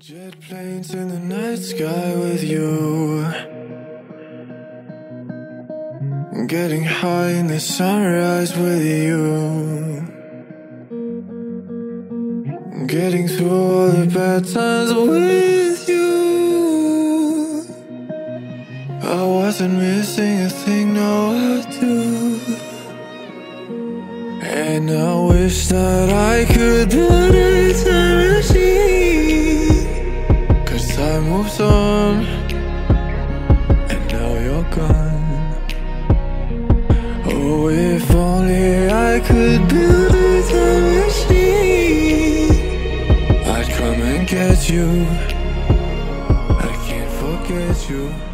Jet planes in the night sky with you, getting high in the sunrise with you, getting through all the bad times with you. I wasn't missing a thing, no I do. And I wish that I could build a time machine, 'cause time moves on, and now you're gone. Oh, if only I could build a time machine, I'd come and get you. I can't forget you.